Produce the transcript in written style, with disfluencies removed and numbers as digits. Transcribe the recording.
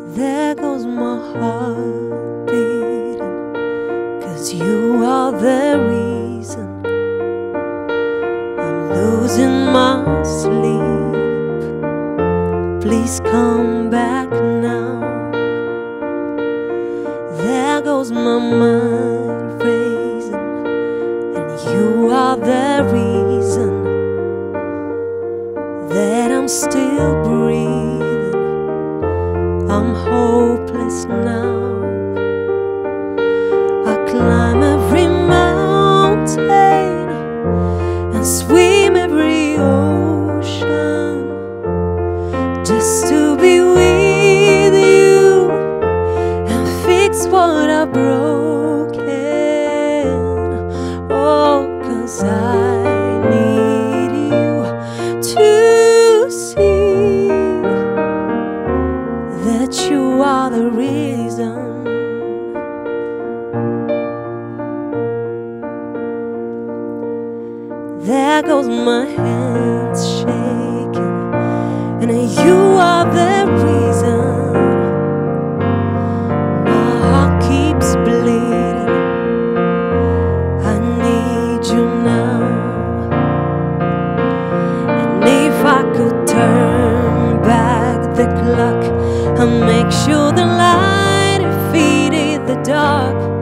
There goes my heart beating, 'cause you are the reason I'm losing my sleep. Please come back now. There goes my mind racing, and you are the reason that I'm still breathing. I'm hopeless now. I climb every mountain and swim every ocean just to be with you and fix what I've broken. Oh, 'cause I need you to see that you are the reason. There goes my hands shaking, and you are the reason. My heart keeps bleeding. I need you now. And if I could turn back the clock and make sure the light defeated the dark,